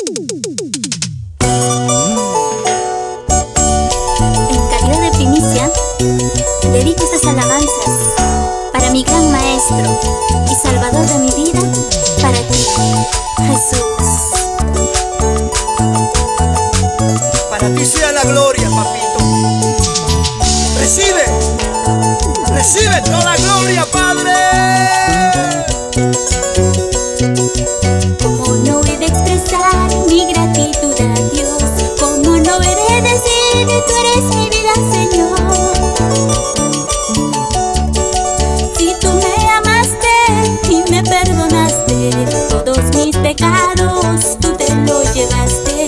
En calidad de primicia, dedico estas alabanzas para mi gran Maestro y Salvador de mi vida, para ti, Jesús. Para ti sea la gloria, papito. Recibe, recibe toda gloria, Padre. ¿Cómo no he de expresar mi gratitud a Dios? ¿Cómo no he de decir que tú eres mi vida, Señor? Si tú me amaste y me perdonaste todos mis pecados, tú te los llevaste.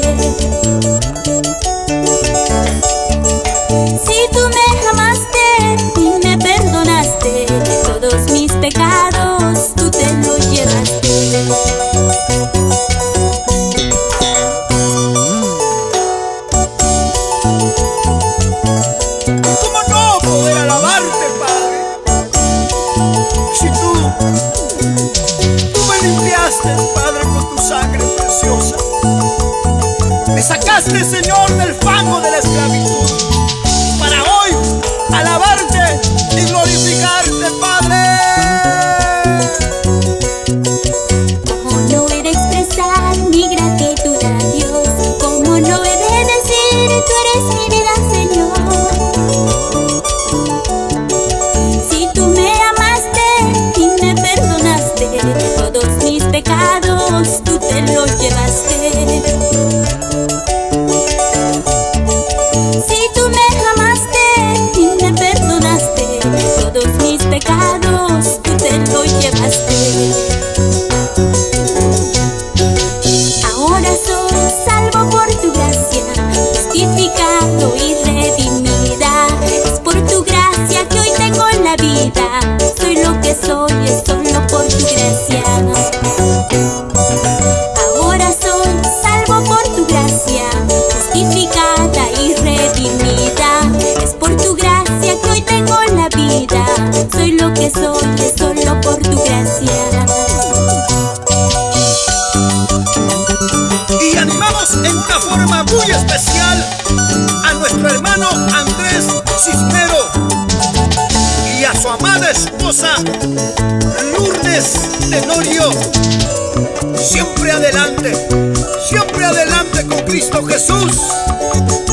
Si tú me amaste y me perdonaste todos mis pecados, tú te los llevaste. ¿Cómo no poder alabarte, Padre? Si tú me limpiaste, Padre, con tu sangre preciosa. Me sacaste, Señor, del fango de la esclavitud, para hoy alabarte y glorificarte, Padre. ¿Cómo no he de expresar mi gratitud a Dios? ¿Cómo no he de decir tú eres mi vida, Señor? Si tú me amaste y me perdonaste todos mis pecados, tú te los llevaste. Si tú me amaste y me perdonaste todos mis pecados, tú te los llevaste. Ahora soy salvo por tu gracia, justificado y redimida. Es por tu gracia que hoy tengo la vida. Soy lo que soy, es solo por tu gracia. Ahora soy salvo por tu gracia, justificada y redimida. Es por tu gracia que hoy tengo la vida. Soy lo que soy, es solo por tu gracia. Y animamos en una forma muy especial a nuestro hermano Andrés Cisnero y a su amada esposa Lourdes Tenorio. Siempre adelante con Cristo Jesús.